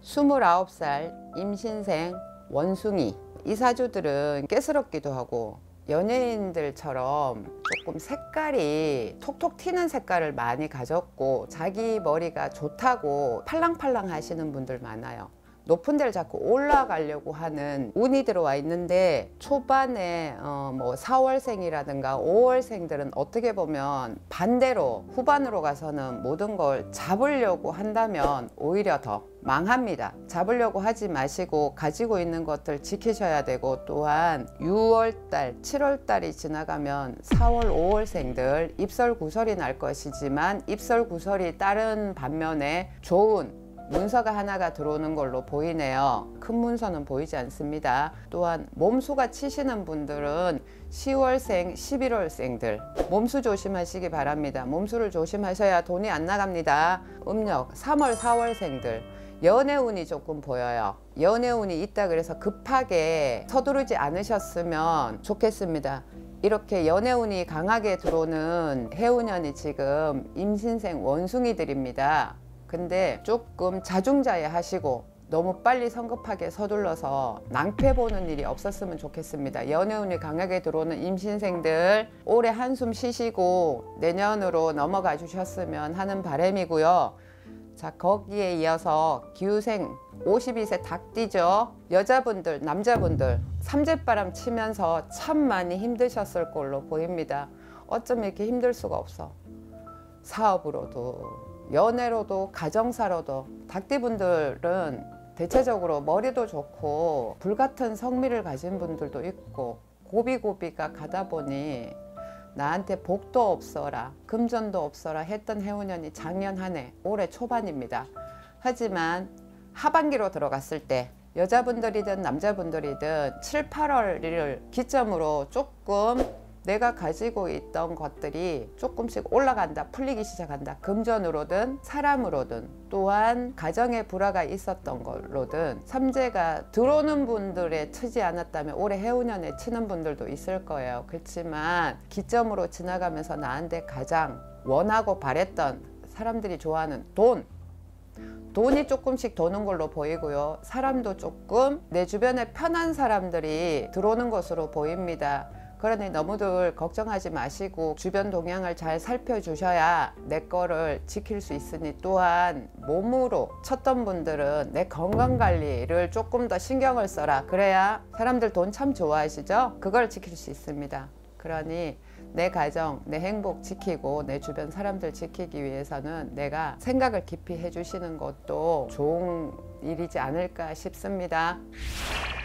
29살 임신생 원숭이. 이사주들은 깨스럽기도 하고 연예인들처럼 조금 색깔이 톡톡 튀는 색깔을 많이 가졌고 자기 머리가 좋다고 팔랑팔랑 하시는 분들 많아요. 높은 데를 자꾸 올라가려고 하는 운이 들어와 있는데 초반에 뭐 4월생이라든가 5월생들은 어떻게 보면 반대로 후반으로 가서는 모든 걸 잡으려고 한다면 오히려 더 망합니다. 잡으려고 하지 마시고 가지고 있는 것들 지키셔야 되고, 또한 6월달, 7월달이 지나가면 4월, 5월생들 입설구설이 날 것이지만 입설구설이 따른 반면에 좋은 문서가 하나가 들어오는 걸로 보이네요. 큰 문서는 보이지 않습니다. 또한 몸수가 치시는 분들은 10월생, 11월생들 몸수 조심하시기 바랍니다. 몸수를 조심하셔야 돈이 안 나갑니다. 음력 3월, 4월생들 연애운이 조금 보여요. 연애운이 있다 그래서 급하게 서두르지 않으셨으면 좋겠습니다. 이렇게 연애운이 강하게 들어오는 해운년이 지금 임신생 원숭이들입니다. 근데 조금 자중자애하시고 너무 빨리 성급하게 서둘러서 낭패 보는 일이 없었으면 좋겠습니다. 연애운이 강하게 들어오는 임신생들 올해 한숨 쉬시고 내년으로 넘어가 주셨으면 하는 바람이고요. 자, 거기에 이어서 기후생 52세 닭띠죠. 여자분들, 남자분들 삼재바람 치면서 참 많이 힘드셨을 걸로 보입니다. 어쩜 이렇게 힘들 수가 없어. 사업으로도 연애로도 가정사로도. 닭띠분들은 대체적으로 머리도 좋고 불같은 성미를 가진 분들도 있고 고비고비가 가다 보니 나한테 복도 없어라, 금전도 없어라 했던 해운년이 작년 한 해 올해 초반입니다. 하지만 하반기로 들어갔을 때 여자분들이든 남자분들이든 7, 8월을 기점으로 조금 내가 가지고 있던 것들이 조금씩 올라간다, 풀리기 시작한다. 금전으로든 사람으로든 또한 가정에 불화가 있었던 걸로든 삼재가 들어오는 분들에 치지 않았다면 올해 해운년에 치는 분들도 있을 거예요. 그렇지만 기점으로 지나가면서 나한테 가장 원하고 바랬던 사람들이 좋아하는 돈이 조금씩 도는 걸로 보이고요. 사람도 조금 내 주변에 편한 사람들이 들어오는 것으로 보입니다. 그러니 너무들 걱정하지 마시고 주변 동향을 잘 살펴주셔야 내 거를 지킬 수 있으니, 또한 몸으로 쳤던 분들은 내 건강관리를 조금 더 신경을 써라. 그래야 사람들 돈 참 좋아하시죠? 그걸 지킬 수 있습니다. 그러니 내 가정, 내 행복 지키고 내 주변 사람들 지키기 위해서는 내가 생각을 깊이 해주시는 것도 좋은 일이지 않을까 싶습니다.